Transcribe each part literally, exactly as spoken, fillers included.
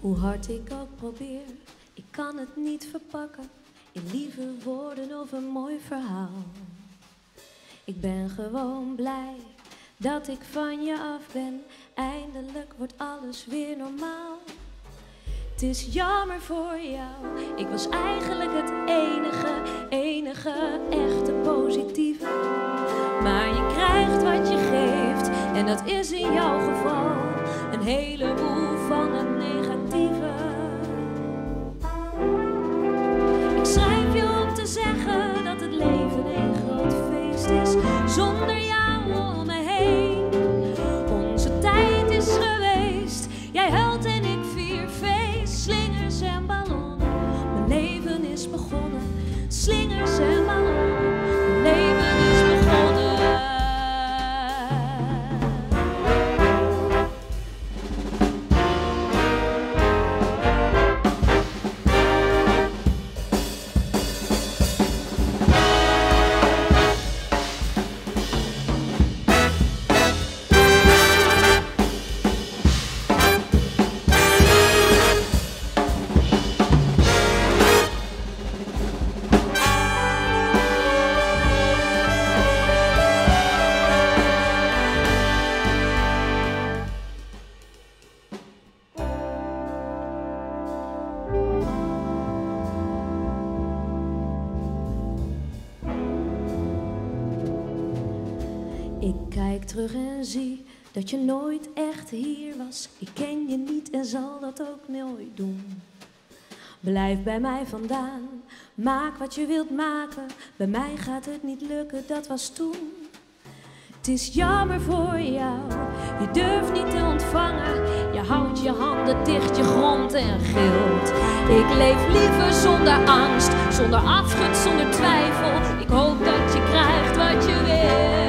Hoe hard ik ook probeer, ik kan het niet verpakken in lieve woorden of een mooi verhaal. Ik ben gewoon blij dat ik van je af ben. Eindelijk wordt alles weer normaal. Het is jammer voor jou, ik was eigenlijk het enige, enige echte positieve. Maar je krijgt wat je geeft en dat is in jouw geval een heleboel van het negatieve. Ik schrijf je om te zeggen dat het leven een groot feest is zonder jou om me heen. Onze tijd is geweest, jij huilt en ik vier feest. Slingers en ballonnen, mijn leven is begonnen. Slingers en ballonnen, mijn leven is begonnen. Ik kijk terug en zie dat je nooit echt hier was. Ik ken je niet en zal dat ook nooit doen. Blijf bij mij vandaan, maak wat je wilt maken. Bij mij gaat het niet lukken, dat was toen. Het is jammer voor jou, je durft niet te ontvangen. Je houdt je handen dicht, je grond en gilt. Ik leef liever zonder angst, zonder afschud, zonder twijfel. Ik hoop dat je krijgt wat je wilt.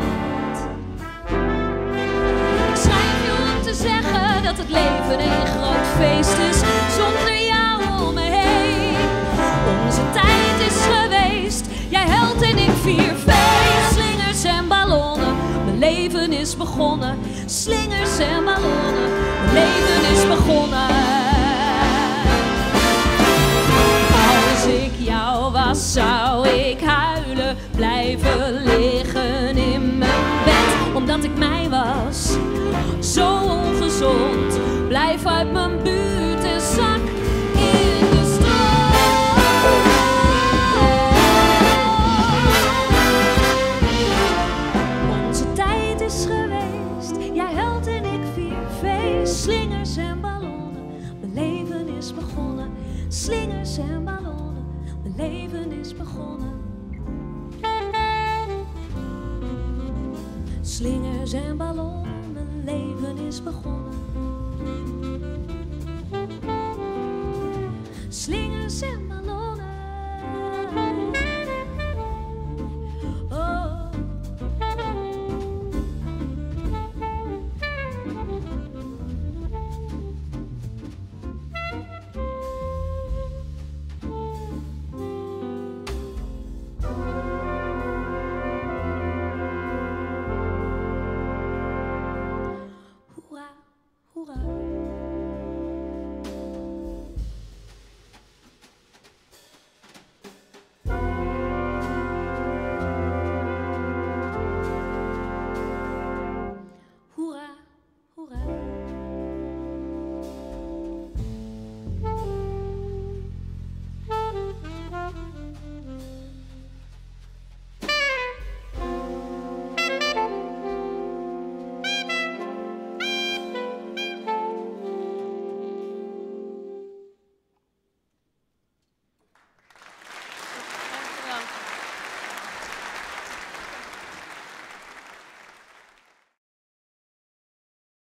Zeggen dat het leven een groot feest is zonder jou om me heen. Onze tijd is geweest, jij huilt en ik vier feest. Slingers en ballonnen, mijn leven is begonnen. Slingers en ballonnen, mijn leven is begonnen. Als ik jou was, zou ik huilen, blijven liggen in mijn bed, omdat ik mij was. Zo ongezond, blijf uit mijn buurt en zak in de stroom. Onze tijd is geweest, jij huilt en ik vier feest. Slingers en ballonnen, mijn leven is begonnen. Slingers en ballonnen, mijn leven is begonnen. Slingers en ballonnen, mijn leven is begonnen.